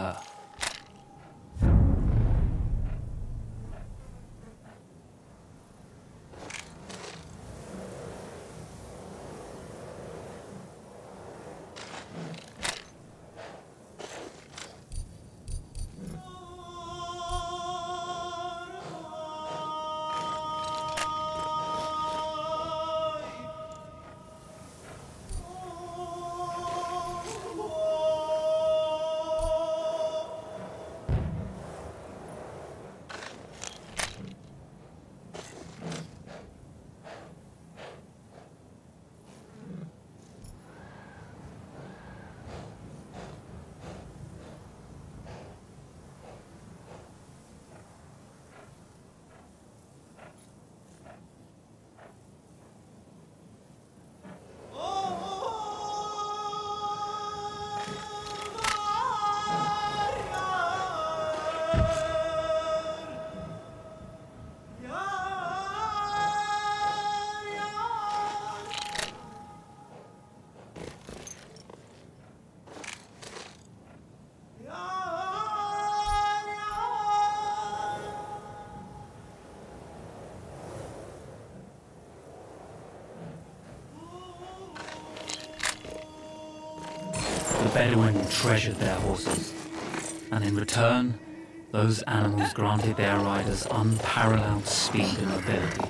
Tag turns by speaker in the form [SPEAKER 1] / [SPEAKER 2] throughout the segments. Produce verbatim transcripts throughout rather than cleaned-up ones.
[SPEAKER 1] The Bedouin treasured their horses, and in return, those animals granted their riders unparalleled speed and mobility.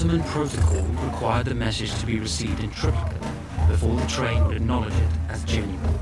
[SPEAKER 1] Ottoman protocol required the message to be received in triplicate before the train would acknowledge it as genuine.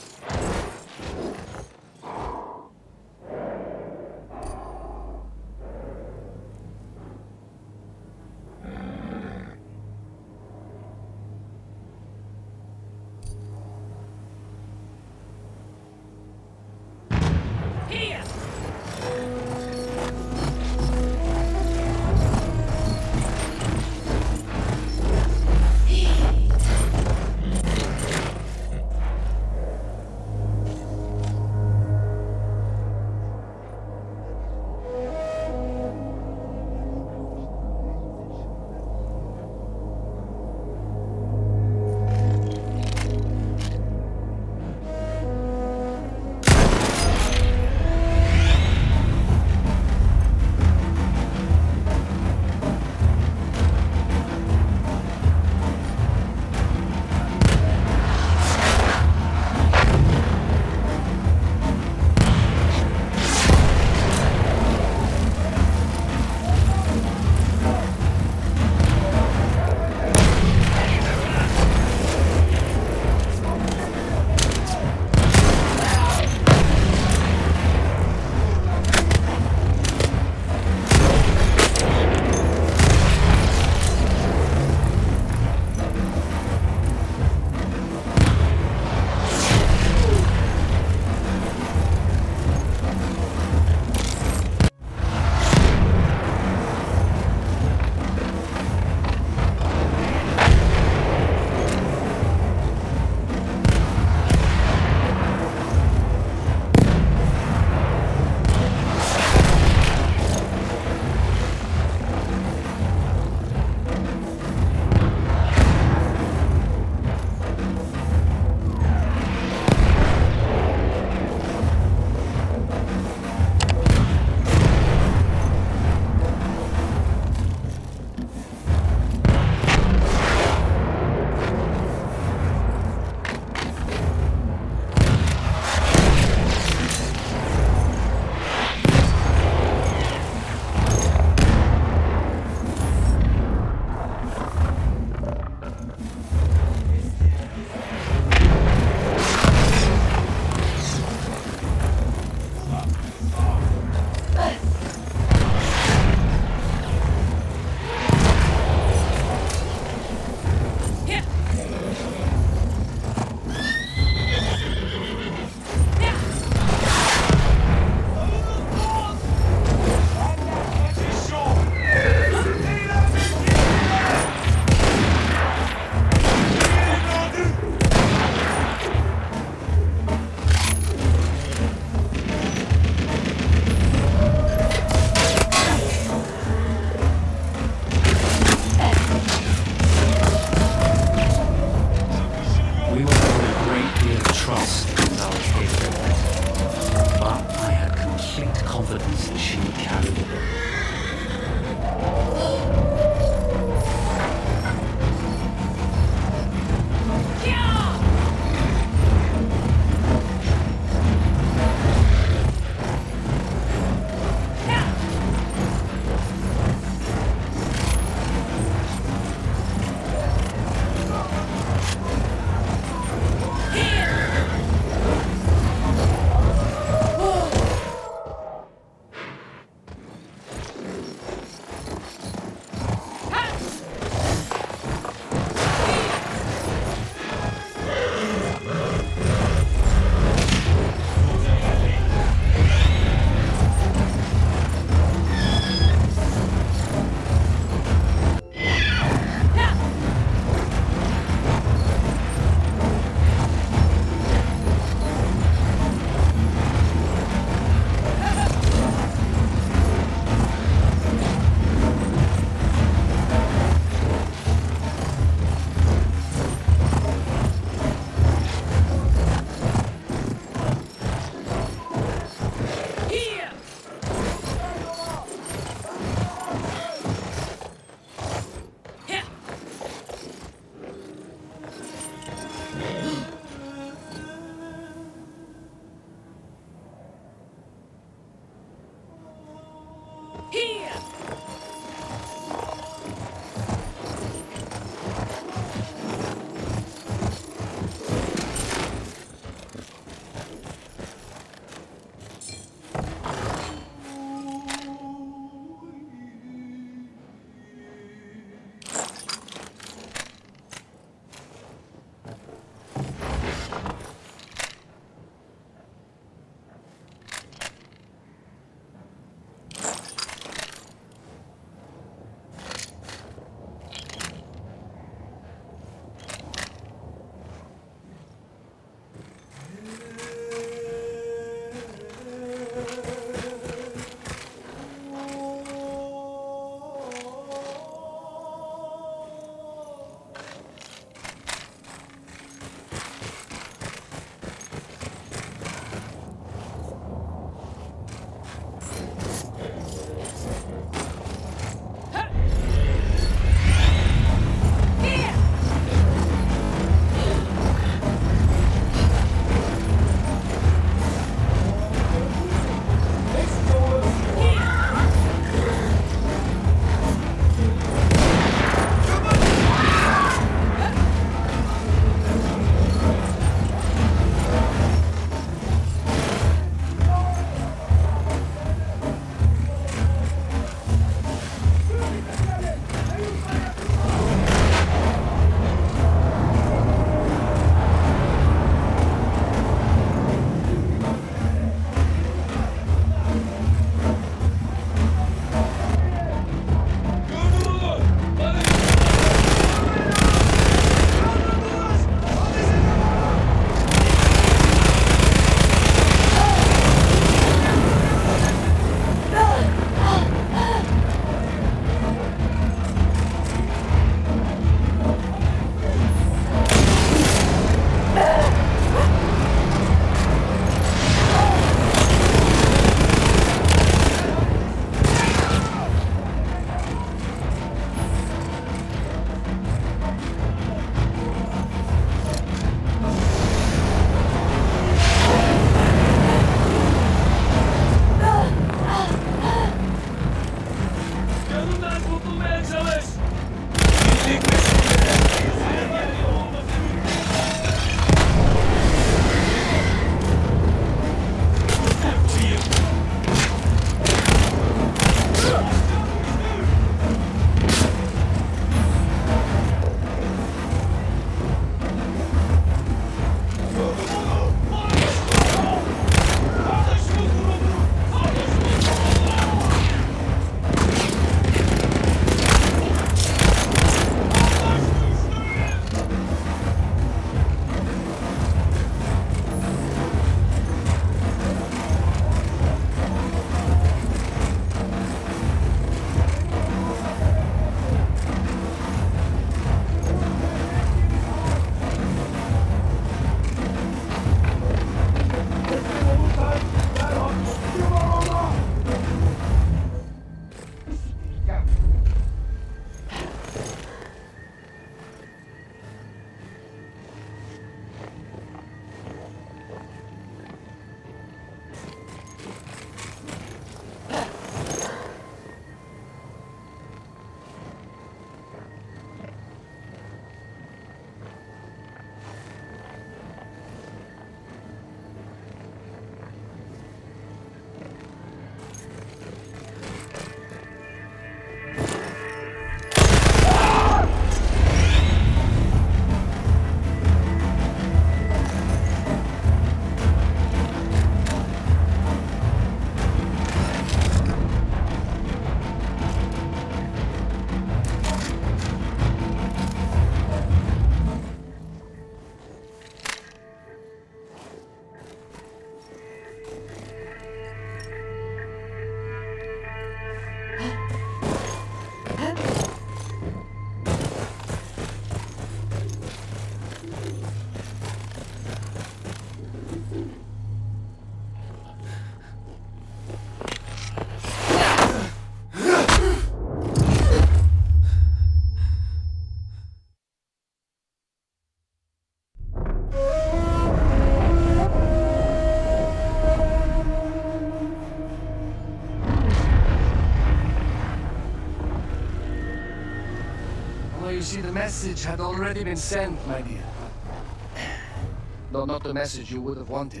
[SPEAKER 2] see, the message had already been sent, my dear. Though not the message you would have wanted.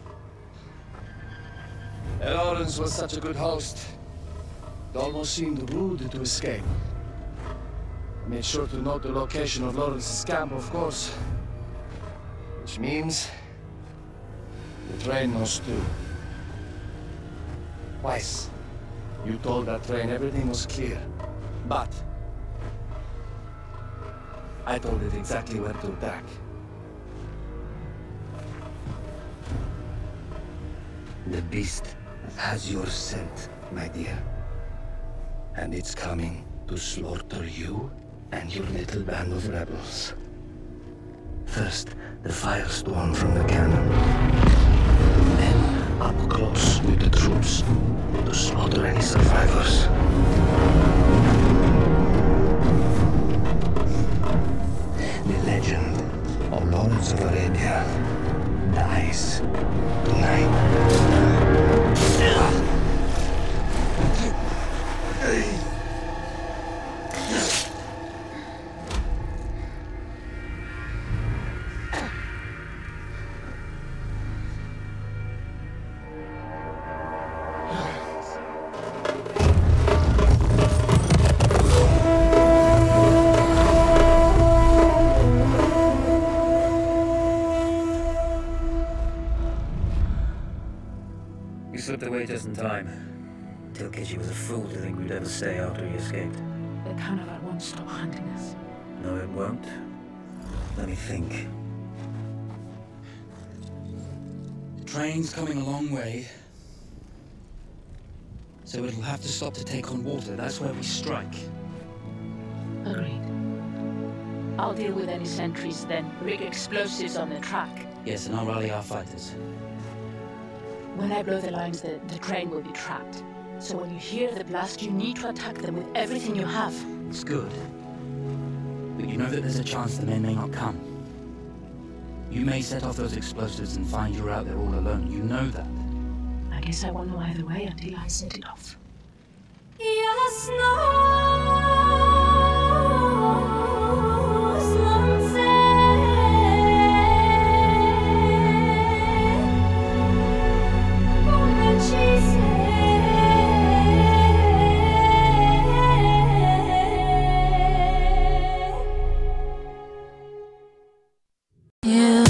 [SPEAKER 2] Lawrence was such a good host. It almost seemed rude to escape. I made sure to note the location of Lawrence's camp, of course. Which means... the train knows too. Twice, you told that train everything was clear. But... I told it exactly where to attack. The beast has your scent, my dear. And it's coming to slaughter you and your little band of rebels. First, the firestorm from the cannon. Then, up close with the troops, to slaughter any survivors. The legend of Lawrence of Arabia dies tonight.
[SPEAKER 3] You slipped away just in time. Tilkici was a fool to think we'd ever stay after he escaped.
[SPEAKER 4] The Canavar won't stop hunting us.
[SPEAKER 3] No, it won't. Let me think.
[SPEAKER 1] The train's coming a long way. So it'll have to stop to take on water. That's where we strike.
[SPEAKER 4] Agreed. I'll deal with any sentries then. Rig explosives on the track.
[SPEAKER 1] Yes, and I'll rally our fighters.
[SPEAKER 4] When I blow the lines, the, the train will be trapped. So when you hear the blast, you need to attack them with everything you have.
[SPEAKER 1] It's good. But you know that there's a chance the men may not come. You may set off those explosives and find you're out there all alone. You know that.
[SPEAKER 4] I guess I won't know either way until I set it off.
[SPEAKER 5] Yes, no. Yeah.